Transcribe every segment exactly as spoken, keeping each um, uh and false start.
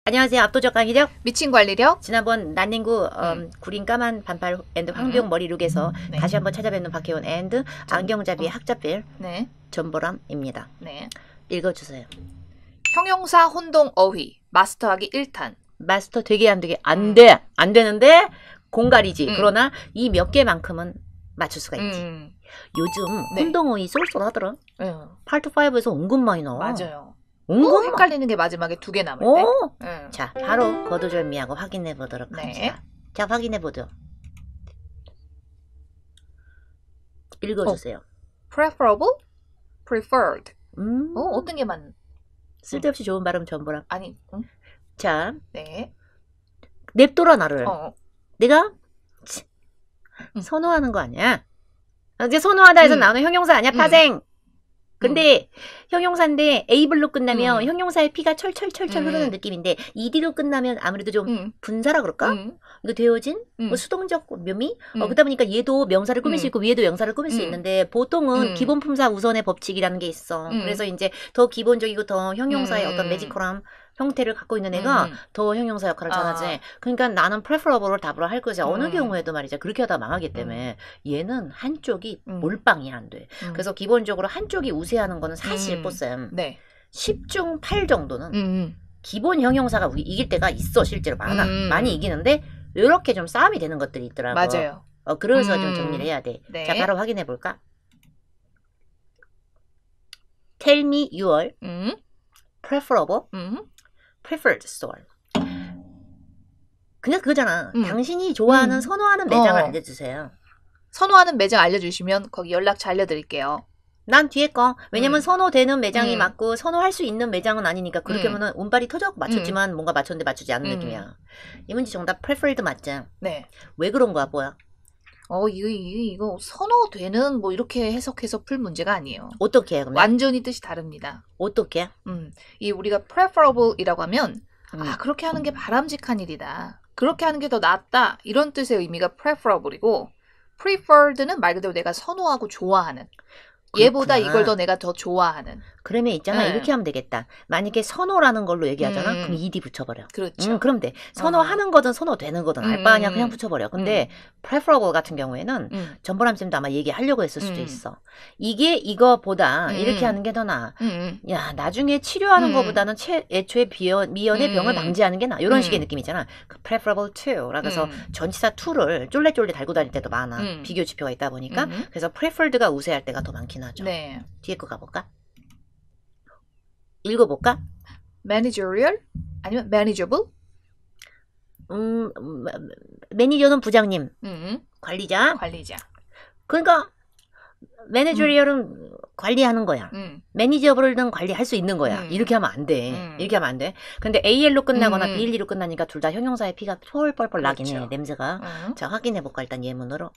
안녕하세요. 압도적 강의력 미친 관리력. 지난번 난닝구 음, 음. 구린 까만 반팔 앤드 황비용 음. 머리룩에서 네. 다시 한번 찾아뵙는 박혜원 앤드 안경잡이 어. 학자필 네. 전보람입니다. 네. 읽어주세요. 형용사 혼동 어휘 마스터하기 일 탄. 마스터 되게 안 되게 안 음. 돼. 안 되는데 공갈이지. 음. 그러나 이 몇 개만큼은 맞출 수가 있지. 음. 요즘 네. 혼동어휘 쏠쏠하더라. 음. 파트 오에서 은근 많이 나와. 맞아요. 은근 또 헷갈리는 게 마지막에 두 개 남을 때. 오. 음. 자, 바로 거두절미하고 확인해 보도록 네. 합시다. 자, 확인해 보죠. 읽어주세요. preferable, preferred. 음. 어, 어떤 게 맞? 쓸데없이 좋은 발음 전보람. 아니. 응? 자, 네. 냅둬라 나를. 어. 내가 치, 응. 선호하는 거 아니야. 이제 선호하다 해서 응. 나오는 형용사 아니야. 응. 파생. 근데 형용사인데 able로 끝나면 음. 형용사의 피가 철철철철 음. 흐르는 느낌인데 ed로 끝나면 아무래도 좀 음. 분사라 그럴까? 음. 이거 되어진 음. 뭐 수동적 묘미? 음. 어, 그러다 보니까 얘도 명사를 꾸밀 수 음. 있고 위에도 명사를 꾸밀 수 음. 있는데 보통은 음. 기본 품사 우선의 법칙이라는 게 있어. 음. 그래서 이제 더 기본적이고 더 형용사의 음. 어떤 매지컬한 형태를 갖고 있는 애가 음. 더 형용사 역할을 잘하지. 아. 그러니까 나는 preferable을 답으로 할 거지. 어느 음. 경우에도 말이죠. 그렇게 하다 망하기 때문에 얘는 한쪽이 음. 몰빵이 안 돼. 음. 그래서 기본적으로 한쪽이 우세하는 거는 사실 음. 뽀쌤 네. 십 중 팔 정도는 음. 기본 형용사가 우리 이길 때가 있어. 실제로 많아. 음. 많이 이기는데 이렇게 좀 싸움이 되는 것들이 있더라고. 맞아요. 어, 그래서 음. 좀 정리를 해야 돼. 네. 자, 바로 확인해 볼까? Tell me your 음. preferable, 음. preferred store. 그냥 그거잖아. 음. 당신이 좋아하는, 음. 선호하는 매장을 어. 알려주세요. 선호하는 매장 알려주시면 거기 연락처 알려드릴게요. 난 뒤에 거. 왜냐면 음. 선호되는 매장이 음. 맞고 선호할 수 있는 매장은 아니니까 그렇게 음. 하면은 운빨이 터져갖고 맞췄지만 뭔가 맞췄는데 맞추지 않는 음. 느낌이야. 이 문제 정답 preferred 맞지? 네. 왜 그런 거야, 뭐야? 어, 이거, 이거, 이거 선호되는 뭐 이렇게 해석해서 풀 문제가 아니에요. 어떻게 해, 그러면? 완전히 뜻이 다릅니다. 어떻게 해? 음. 이 우리가 preferable이라고 하면 음. 아, 그렇게 하는 게 바람직한 일이다. 그렇게 하는 게 더 낫다. 이런 뜻의 의미가 preferable이고 preferred는 말 그대로 내가 선호하고 좋아하는. 얘보다 그렇구나. 이걸 더 내가 더 좋아하는. 그러면 있잖아. 네. 이렇게 하면 되겠다. 만약에 선호라는 걸로 얘기하잖아. 음. 그럼 ed 붙여버려. 그렇죠. 음, 그럼 돼. 선호하는 거든 선호되는 거든 알 바 아니야. 그냥 붙여버려. 근데 preferable 같은 경우에는 음. 전보람 쌤도 아마 얘기하려고 했을 수도 음. 있어. 이게 이거보다 음. 이렇게 하는 게 더 나아. 음. 야, 나중에 치료하는 음. 거보다는 채, 애초에 비연, 미연의 음. 병을 방지하는 게 나아. 이런 음. 식의 느낌이잖아. 그 preferable to. 그래서 음. 전치사 to를 쫄래쫄래 달고 다닐 때도 많아. 음. 비교 지표가 있다 보니까. 음. 그래서 preferred가 우세할 때가 더 많긴 하죠. 네. 뒤에 거 가볼까? 읽어볼까? managerial 아니면 manageable? 음, 매니저는 부장님, 음. 관리자. 관리자. 그러니까 매니저리얼은 관리하는 거야. 음. 매니저블은 관리할 수 있는 거야. 음. 이렇게 하면 안 돼. 음. 이렇게 하면 안 돼. 근데 에이엘로 끝나거나 음. 비엘리로 끝나니까 둘 다 형용사의 피가 폴폴폴 나긴 해. 그렇죠. 냄새가. 음. 자, 확인해 볼까 일단 예문으로.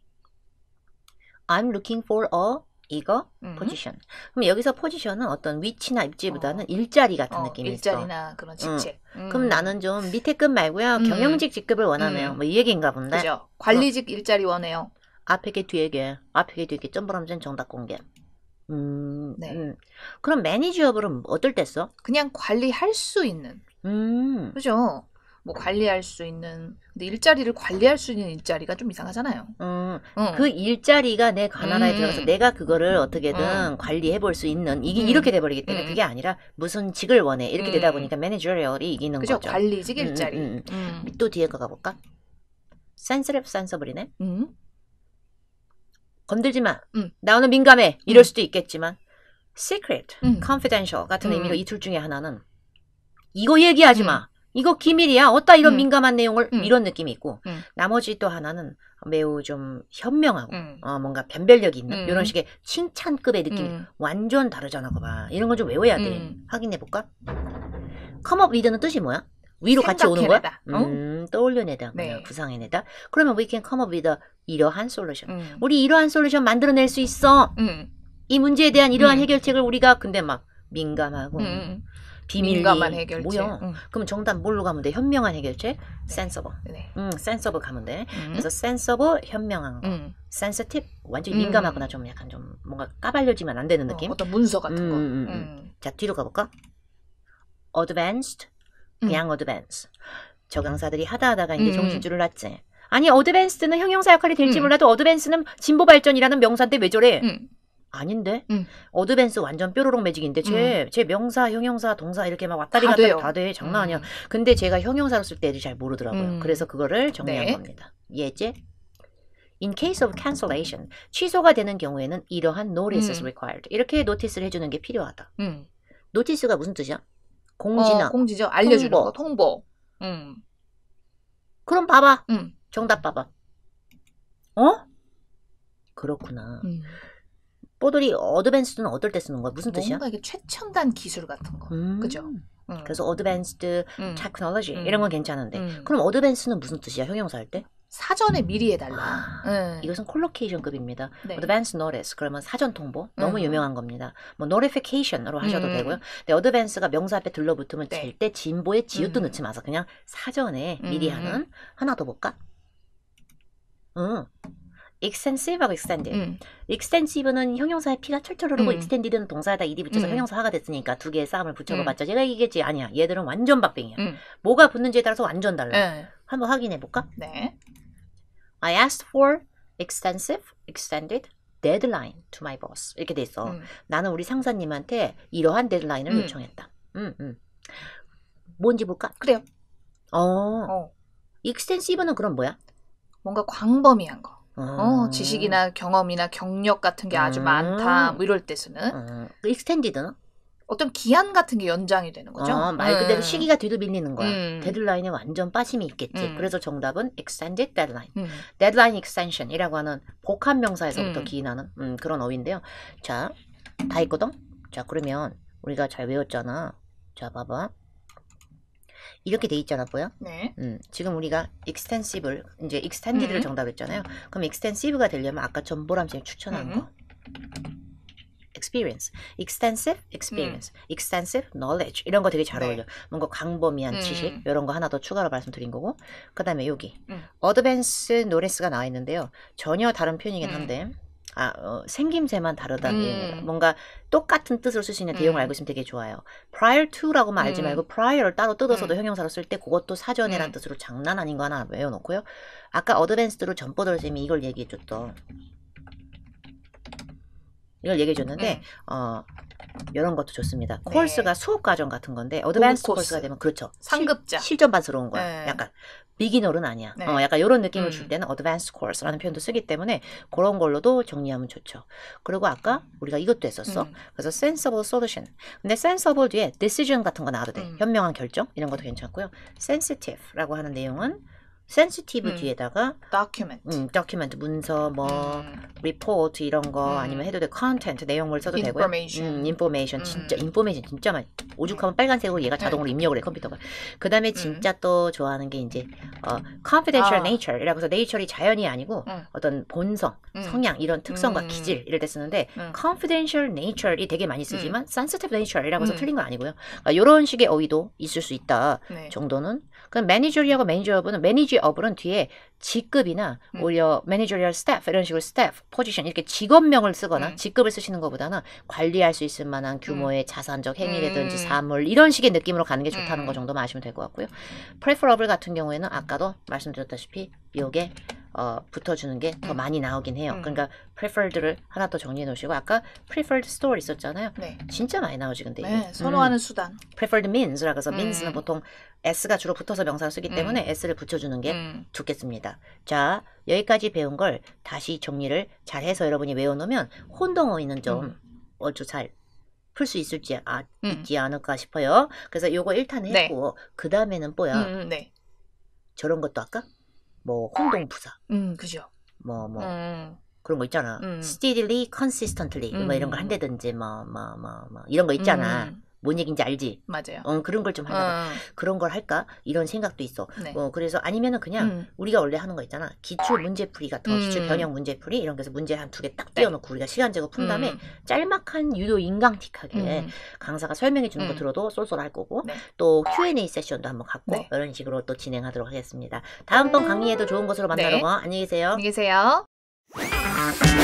I'm looking for a 이거 음. 포지션. 그럼 여기서 포지션은 어떤 위치나 입지보다는 어. 일자리 같은 어, 느낌이 일자리나 있어. 그런 직책. 음. 그럼 나는 좀 밑에 급 말고요. 음. 경영직 직급을 원하네요. 음. 뭐 이 얘기인가 본데. 그죠. 관리직 일자리 원해요. 앞에 게 뒤에 게 앞에 게 뒤에 게 점프람전 정답 공개. 음, 네. 음. 그럼 매니저블은 어떨 때 써? 그냥 관리할 수 있는. 음, 그죠? 뭐 관리할 수 있는. 근데 일자리를 관리할 수 있는 일자리가 좀 이상하잖아요. 음, 응. 그 일자리가 내 관할에 음. 들어가서 내가 그거를 어떻게든 음. 관리해 볼 수 있는 이게 음. 이렇게 돼버리기 때문에 음. 그게 아니라 무슨 직을 원해 이렇게 음. 되다 보니까 매니저리얼이 이기는 그죠? 거죠. 관리직 음, 일자리. 음, 음. 음. 또 뒤에 거 가볼까? 센스랩 센서블이네. 음. 건들지 마. 음. 나 오늘 민감해. 이럴 음. 수도 있겠지만 secret, 음. confidential 같은 음. 의미가 이 둘 중에 하나는 이거 얘기하지 음. 마. 이거 기밀이야. 어따 이런 음. 민감한 내용을 음. 이런 느낌이 있고 음. 나머지 또 하나는 매우 좀 현명하고 음. 어, 뭔가 변별력이 있는 음. 이런 식의 칭찬급의 느낌이 음. 완전 다르잖아. 그거 봐. 이런 건 좀 외워야 돼. 음. 확인해 볼까? come up with는 뜻이 뭐야? 위로 같이 오는 거야? 생각해내다. 어? 음, 떠올려내다. 네. 구상해내다. 그러면 we can come up with a 이러한 솔루션. 음. 우리 이러한 솔루션 만들어낼 수 있어. 음. 이 문제에 대한 이러한 음. 해결책을 우리가 근데 막 민감하고 음. 비밀리 민감한 해결책. 뭐야? 음. 그럼 정답 뭘로 가면 돼? 현명한 해결책? 센서블. 네. 음, 센서블 가면 돼. 음. 그래서 센서블 현명한 거. 음. 센서티브 완전히 음. 민감하거나 좀 약간 좀 뭔가 까발려지면 안 되는 느낌. 어, 어떤 문서 같은 음, 거. 음, 음. 음. 자, 뒤로 가볼까? advanced, 그냥 어드밴스. 저 강사들이 하다 하다가 이제 음. 정신줄을 놨지. 아니 어드밴스드는 형용사 역할이 될지 음. 몰라도 어드밴스는 진보 발전이라는 명사인데 왜 저래? 음. 아닌데? 음. 어드밴스 완전 뾰로롱 매직인데 쟤, 쟤 명사, 형용사, 동사 이렇게 막 왔다리 다 갔다리 돼요. 다 돼. 장난 아니야. 음. 근데 제가 형용사로 쓸 때 애들이 잘 모르더라고요. 음. 그래서 그거를 정리한 네. 겁니다. 예제? In case of cancellation, 취소가 되는 경우에는 이러한 notice is 음. required. 이렇게 노티스를 해주는 게 필요하다. 음. 노티스가 무슨 뜻이야? 공지나. 어, 공지죠. 알려주는 통보. 거. 통보. 음. 그럼 봐봐. 음. 정답 봐봐. 어? 그렇구나. 음. 뽀들이 어드밴스드는 어떨 때 쓰는 거야? 무슨 뜻이야? 뭔가 이게 최첨단 기술 같은 거. 음. 그죠? 음. 그래서 어드밴스드 음. 테크놀로지 음. 이런 건 괜찮은데 음. 그럼 어드밴스는 무슨 뜻이야? 형용사 할 때? 사전에 미리 해달라. 아, 음. 이것은 콜로케이션급입니다. 네. 어드밴스 노티스 그러면 사전 통보 너무 음. 유명한 겁니다. 뭐 노티피케이션으로 하셔도 음. 되고요. 근데 어드밴스가 명사 앞에 들러붙으면 네. 절대 진보에 지읒도 음. 넣지 마서 그냥 사전에 미리 음. 하는 하나 더 볼까? 응. extensive하고 extended. 음. extensive는 형용사에 피가 철철 흐르고 음. extended는 동사에다 ed 붙여서 음. 형용사가 됐으니까 두 개의 싸움을 붙여봐봤자 음. 제가 이기겠지. 아니야. 얘들은 완전 박빙이야. 음. 뭐가 붙는지에 따라서 완전 달라. 네. 한번 확인해 볼까? 네. I asked for extensive, extended deadline to my boss. 이렇게 돼 있어. 음. 나는 우리 상사님한테 이러한 데드라인을 음. 요청했다. 음, 음. 뭔지 볼까? 그래요. 어, 어. extensive는 그럼 뭐야? 뭔가 광범위한 거. 어, 어, 지식이나 경험이나 경력 같은 게 아주 음. 많다. 뭐 이럴 때 쓰는 어, extended는? 어떤 기한 같은 게 연장이 되는 거죠. 어, 말 그대로 음. 시기가 뒤로 밀리는 거야. 음. 데드라인에 완전 빠짐이 있겠지. 음. 그래서 정답은 extended deadline. 음. deadline extension이라고 하는 복합 명사에서부터 음. 기인하는 음, 그런 어휘인데요. 자, 다 있거든? 자, 그러면 우리가 잘 외웠잖아. 자, 봐봐. 이렇게 돼 있잖아, 뭐야? 네. 음, 지금 우리가 extensive를, 이제 extended를 음. 정답 했잖아요. 그럼 extensive가 되려면 아까 전보람쌤이 추천한 음. 거. experience, extensive experience, extensive knowledge 이런 거 되게 잘 네. 어울려. 뭔가 광범위한 음. 지식 이런 거 하나 더 추가로 말씀드린 거고. 그다음에 여기 음. advanced knowledge가 나와 있는데요. 전혀 다른 표현이긴 음. 한데 아 어, 생김새만 다르다는 음. 얘기입니다. 뭔가 똑같은 뜻으로 쓸 수 있는 대용을 음. 알고 있으면 되게 좋아요. prior to라고만 알지 음. 말고 prior를 따로 뜯어서도 음. 형용사로 쓸 때 그것도 사전이란 음. 뜻으로 장난 아닌 거 하나 외워놓고요. 아까 advanced로 전보돌 쌤이 이걸 얘기해줬던 이걸 얘기해줬는데 음. 어 이런 것도 좋습니다. 네. 코र्스가 수업 과정 같은 건데 어드밴스 고급 코र्스가 코스. 되면 그렇죠. 상급자. 실, 실전반스러운 거야. 네. 약간 비기너는 아니야. 네. 어, 약간 이런 느낌을 음. 줄 때는 어드밴스 코र्스라는 표현도 쓰기 때문에 그런 걸로도 정리하면 좋죠. 그리고 아까 우리가 이것도 했었어. 음. 그래서 sensible solution. 근데 sensible 뒤에 decision 같은 거 나와도 돼. 음. 현명한 결정 이런 것도 괜찮고요. sensitive라고 하는 내용은 sensitive 음. 뒤에다가 document. 음, document 문서 뭐 음. report 이런 거 음. 아니면 해도 돼. content 내용물 써도 되고요. information. 음, information 음. 진짜 information 진짜 많이 오죽하면 빨간색으로 얘가 자동으로 입력을 해 컴퓨터가. 그다음에 진짜 또 좋아하는 게 이제 어, confidential 아. nature이라고 해서 nature이 자연이 아니고 음. 어떤 본성, 음. 성향 이런 특성과 음. 기질 이럴 때 쓰는데 음. confidential nature이 되게 많이 쓰지만 sensitive nature이라고 해서 음. 틀린 건 아니고요. 그러니까 이런 식의 어휘도 있을 수 있다 네. 정도는. 그럼 매니저리하고 매니저업은 매니지업은 뒤에 직급이나 음. 오히려 매니저리얼 스태프 이런 식으로 스태프, 포지션 이렇게 직업명을 쓰거나 음. 직급을 쓰시는 것보다는 관리할 수 있을 만한 규모의 자산적 행위라든지 음. 사물 이런 식의 느낌으로 가는 게 좋다는 음. 거 정도만 아시면 될 것 같고요. preferable 같은 경우에는 아까도 말씀드렸다시피 요게 어, 붙어주는 게 더 음. 많이 나오긴 해요. 음. 그러니까 preferred를 하나 더 정리해 놓으시고 아까 preferred store 있었잖아요. 네. 진짜 많이 나오지 근데 이게. 네. 선호하는 음. 수단. preferred means라고 해서 음. means는 보통 s가 주로 붙어서 명사를 쓰기 음. 때문에 s를 붙여주는 게 음. 좋겠습니다. 자, 여기까지 배운 걸 다시 정리를 잘 해서 여러분이 외워놓으면 혼동어휘는 좀 음. 얼추 잘 풀 수 있을지 아, 음. 있지 않을까 싶어요. 그래서 요거 일 탄 네. 했고 그 다음에는 뭐야? 음, 네. 저런 것도 할까? 뭐 혼동부사 음, 그죠. 뭐 뭐 음. 그런 거 있잖아. 음. steadily, consistently 음. 뭐 이런 걸 한다든지 뭐 뭐 뭐 뭐 이런 거 있잖아. 음. 뭔 얘기인지 알지? 맞아요. 어, 그런 걸 좀 하려고 음. 그런 걸 할까? 이런 생각도 있어. 네. 어, 그래서 아니면은 그냥 음. 우리가 원래 하는 거 있잖아. 기출 문제풀이 같은 거, 기출 음. 변형 문제풀이 이런 거에서 문제 한 두 개 딱 네. 띄워놓고 우리가 시간 재고 푼 다음에 음. 짤막한 유도 인강틱하게 음. 강사가 설명해 주는 거 음. 들어도 쏠쏠할 거고 네. 또 큐 앤 에이 세션도 한번 갖고 네. 이런 식으로 또 진행하도록 하겠습니다. 다음번 강의에도 좋은 것으로 만나러 네. 가. 안녕히 계세요. 안녕히 계세요.